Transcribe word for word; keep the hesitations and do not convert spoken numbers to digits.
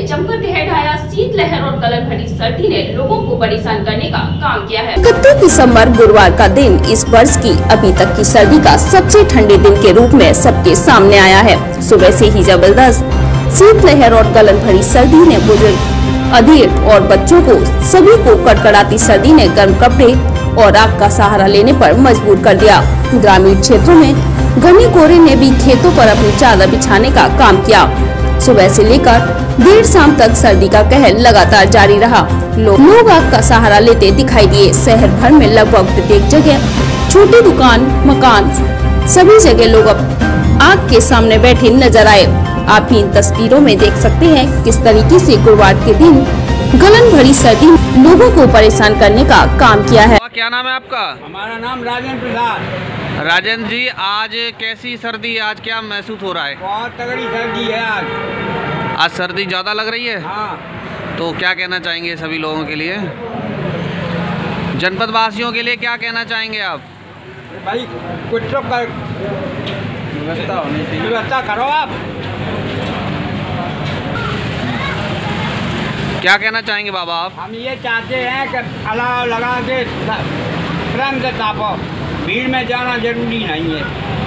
जमकर कहर ढाया। शीतलहर और गलन भरी सर्दी ने लोगों को परेशान करने का काम किया है। इकतीस दिसंबर गुरुवार का दिन इस वर्ष की अभी तक की सर्दी का सबसे ठंडे दिन के रूप में सबके सामने आया है। सुबह से ही जबरदस्त शीतलहर और गलन भरी सर्दी ने बुजुर्ग, अधीर और बच्चों को सभी को कड़कड़ाती सर्दी ने गर्म कपड़े और आग का सहारा लेने पर मजबूर कर दिया। ग्रामीण क्षेत्रों में घने कोहरे ने भी खेतों पर अपनी चादर बिछाने का काम किया। सुबह से लेकर देर शाम तक सर्दी का कहर लगातार जारी रहा। लोग लोग आग का सहारा लेते दिखाई दिए। शहर भर में लगभग प्रत्येक जगह, छोटी दुकान, मकान, सभी जगह लोग अब आग के सामने बैठे नजर आए। आप भी इन तस्वीरों में देख सकते हैं किस तरीके से गुरुवार के दिन गलन भरी सर्दी लोगों को परेशान करने का काम किया है। क्या नाम है आपका? हमारा नाम राजेंद्र प्रसाद। राजेंद्र जी, आज कैसी सर्दी है? आज क्या महसूस हो रहा है? बहुत तगड़ी सर्दी है आज। आज सर्दी ज़्यादा लग रही है? हाँ। तो क्या कहना चाहेंगे सभी लोगों के लिए, जनपद वासियों के लिए क्या कहना चाहेंगे आप? भाई कुछ तो कर व्यवस्था होनी चाहिए, व्यवस्था करो आप। क्या कहना चाहेंगे बाबा आप? हम ये चाहते हैं कि अलाव लगा के प्रेम से तापो, भीड़ में जाना जरूरी नहीं है।